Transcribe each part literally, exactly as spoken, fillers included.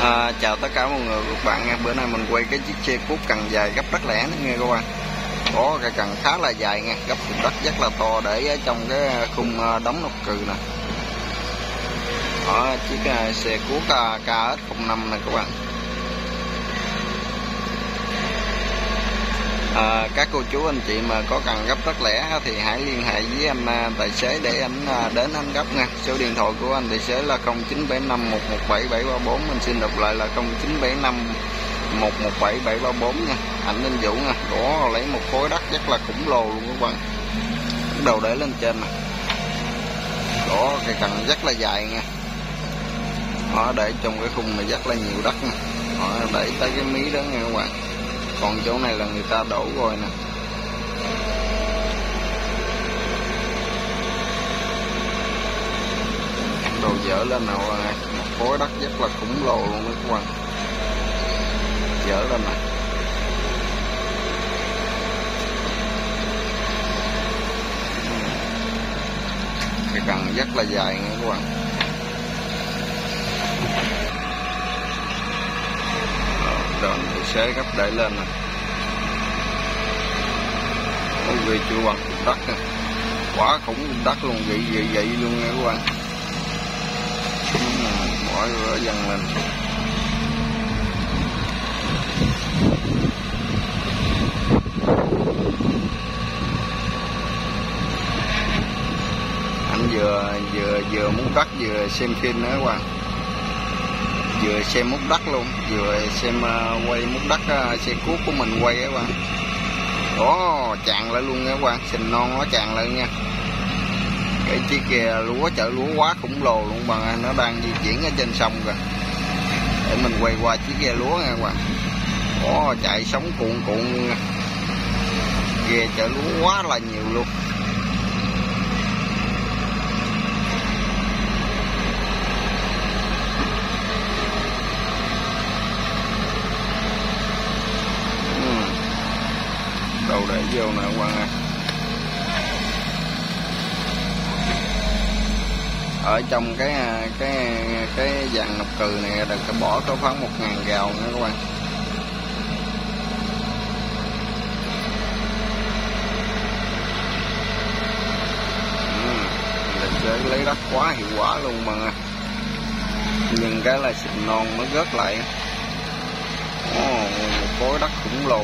À, chào tất cả mọi người các bạn nha. Bữa nay mình quay cái chiếc xe cuốc cần dài gấp đất lẻ nghe các bạn. Có cái cần khá là dài nha, gấp cục đất rất là to để ở trong cái khung đóng nóc cừ nè. Ở chiếc xe cuốc K S không năm này các bạn. À, các cô chú anh chị mà có cần gấp đất lẻ thì hãy liên hệ với anh tài xế để anh đến anh gấp nha. Số điện thoại của anh tài xế là không chín bảy năm một một bảy bảy ba bốn. Mình xin đọc lại là không chín bảy năm một một bảy bảy ba bốn nha. Anh Linh Vũ nha. Đó, lấy một khối đất rất là khủng lồ luôn các bạn. Bắt đầu để lên trên nè. Đó, cái cần rất là dài nha. Đó, để trong cái khung này rất là nhiều đất nha. Đó, để tới cái mí đó nha các bạn. Còn chỗ này là người ta đổ rồi nè. Đồ dỡ lên nào là một khối đất rất là khủng lồ luôn đó các bạn. Dỡ lên nè. Cái cần rất là dài nha các bạn. Rồi tài xế gấp đẩy lên nè. Ôi vì chưa bằng cục đất nè. Quá khủng cục đất luôn, vậy vậy vậy luôn nha các bạn. Bỏ rửa dần lên. Anh vừa vừa vừa muốn đất vừa xem phim nữa các bạn. Vừa xem múc đất luôn, vừa xem uh, quay múc đất uh, xe cuốc của mình quay các bạn. Đó, tràn lại luôn nha các bạn, sình non nó tràn lại nha. Cái chiếc kia lúa chở lúa quá khủng lồ luôn bạn, nó đang di chuyển ở trên sông kìa. Để mình quay qua chiếc ghe lúa nha các bạn. Đó, chạy sóng cuộn cuộn nha. Ghe chở lúa quá là nhiều luôn. Đầu để vô nè các bạn. Ở trong cái cái cái dàn nọc cừ này đừng có bỏ có khoảng một ngàn gào nha các bạn. Ừ, lấy đất quá hiệu quả luôn mà. Nhưng cái là xịn non mới rớt lại. Ồ, một khối đất khủng lồ.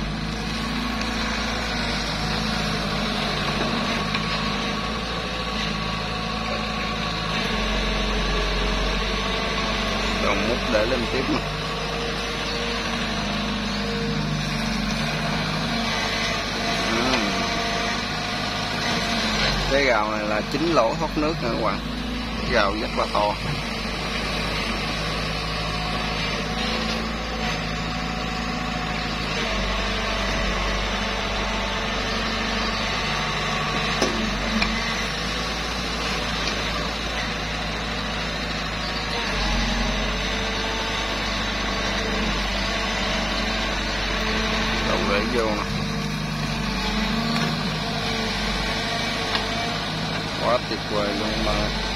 Còn múc để lên tiếp nè. Ừ. Cái gào này là chín lỗ thoát nước nè các bạn. Cái gào rất là to. Để vô nè. Quá tuyệt vời luôn mà.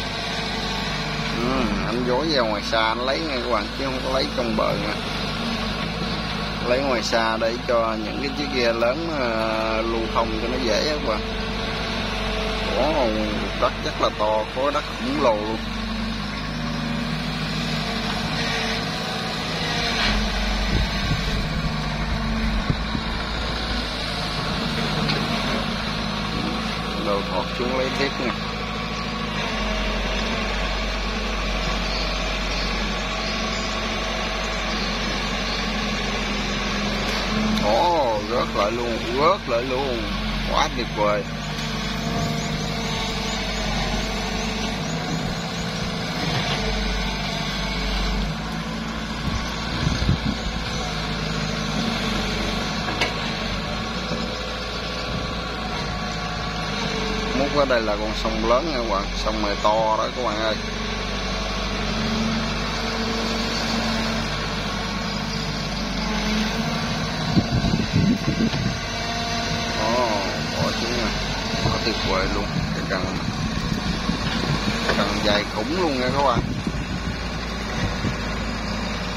Ừ, anh dối ra ngoài xa anh lấy nha các bạn, chứ không có lấy trong bờ nè. Lấy ngoài xa để cho những cái chiếc ghe lớn uh, lưu thông cho nó dễ các bạn. Có đất rất là to, khối đất khủng lồ luôn. Đồ thọt xuống lấy tiếp nè. Ồ, rớt lại luôn, rớt lại luôn. Quá tuyệt vời. Múc ở đây là con sông lớn nha các bạn, sông này to đó các bạn ơi. Ồ, bỏ xuống nè, quá tuyệt vời luôn. Cái cần cần dài khủng luôn nha các bạn.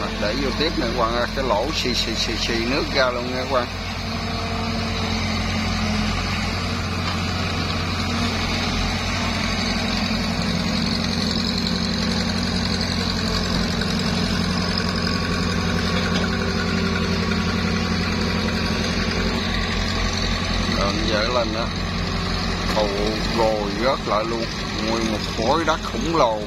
rồi, để vô tiếp nữa các bạn, cái lỗ xì xì xì xì nước ra luôn nha các bạn. Dở lên đó, ồ rồi rớt lại luôn, nguyên một khối đất khổng lồ.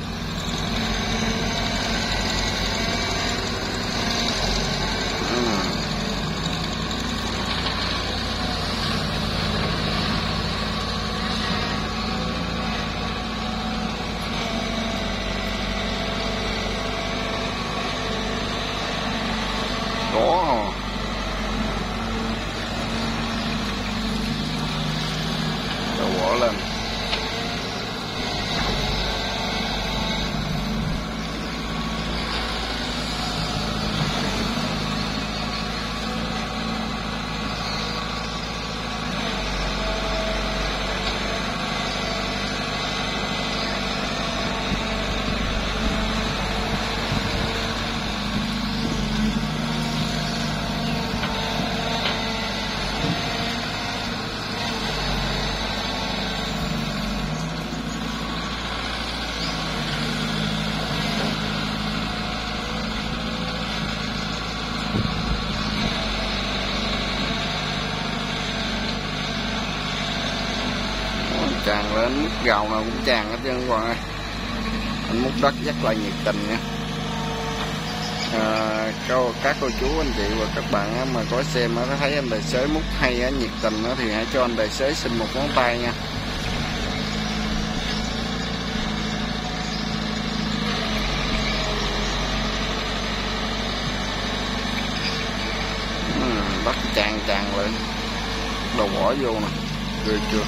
Đó bỏ lên. Tràn lên, múc gạo nào cũng tràn hết trơn các bạn ơi. Anh múc đất rất là nhiệt tình nha. À, các cô chú anh chị và các bạn á, mà có xem á, thấy anh tài xế múc hay á, nhiệt tình á, thì hãy cho anh tài xế xin một ngón tay nha. uhm, đất tràn tràn lên, đồ bỏ vô nè, ghê chưa.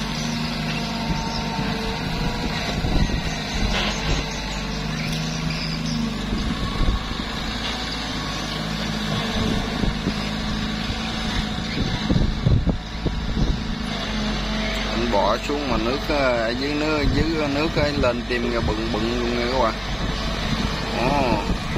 Bỏ xuống mà nước ở dưới nước dưới nước ấy lên tim ra bự bự luôn nha các bạn. Ồ.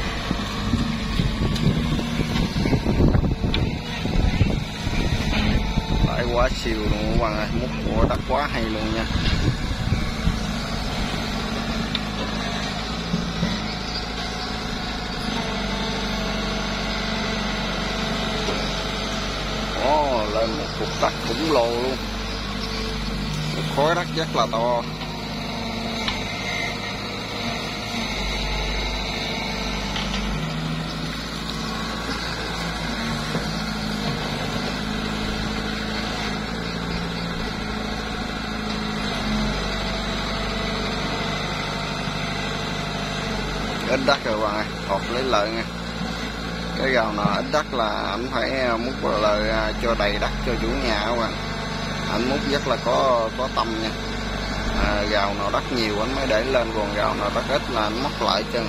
Phải quá siêu luôn các bạn ơi, múc của đất quá hay luôn nha. Ồ, lên một cục đất khổng lồ luôn. Khối đất rất là to. Ít đất rồi bạn ơi, hột lấy lợi nha. Cái gào nào ít đất là anh phải múc vào lời cho đầy đất cho chủ nhà các bạn. Anh múc rất là có có tâm nha. À, gào nào đất nhiều anh mới để lên, còn gào nào đất ít là anh mất lại chân.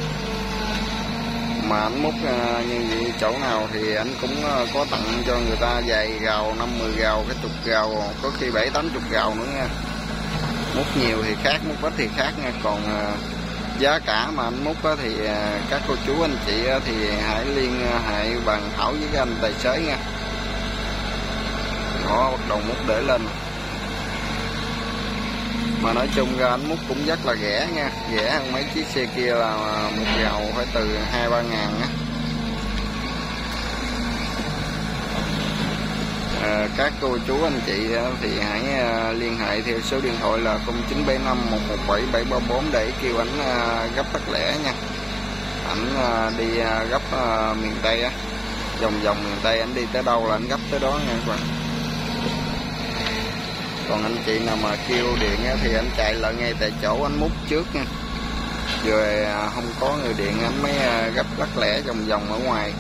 Mà anh múc à, như vậy chỗ nào thì anh cũng à, có tặng cho người ta vài gào, năm mươi gào, cái chục gào, có khi bảy tám chục gào nữa nha. Múc nhiều thì khác, múc ít thì khác nha. Còn à, giá cả mà anh múc á, thì à, các cô chú anh chị á, thì hãy liên hệ bàn thảo với cái anh tài xế nha. Đó, bắt đầu múc để lên. Mà nói chung ra anh múc cũng rất là rẻ nha, rẻ hơn mấy chiếc xe kia là một gào phải từ hai ba ngàn á. À, các cô chú anh chị thì hãy liên hệ theo số điện thoại là không chín bảy năm một một bảy bảy ba bốn để kêu ảnh gấp tắt lẻ nha. Ảnh đi gấp miền Tây á, vòng vòng miền Tây, ảnh đi tới đâu là ảnh gấp tới đó nha các bạn. Còn anh chị nào mà kêu điện á, thì anh chạy lại ngay tại chỗ anh múc trước nha, rồi không có người điện anh mới gấp lắc lẻ vòng vòng ở ngoài.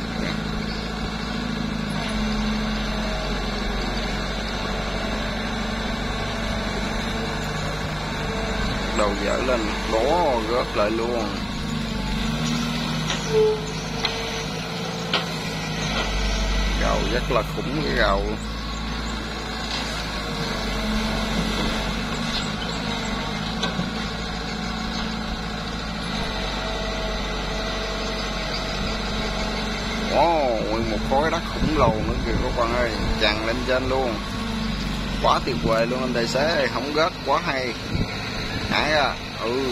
Đầu dở lên, đổ rớt lại luôn. Gào rất là khủng cái gào. Wow, một khối đất khổng lồ nữa kìa các bạn ơi, tràn lên trên luôn, quá tuyệt vời luôn anh tài xế, không gớt, quá hay, hay à. Ừ.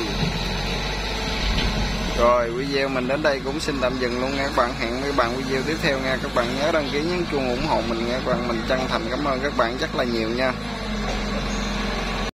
Rồi video mình đến đây cũng xin tạm dừng luôn nha các bạn, hẹn mấy bạn video tiếp theo nha các bạn, nhớ đăng ký nhấn chuông ủng hộ mình nha các bạn, mình chân thành cảm ơn các bạn rất là nhiều nha.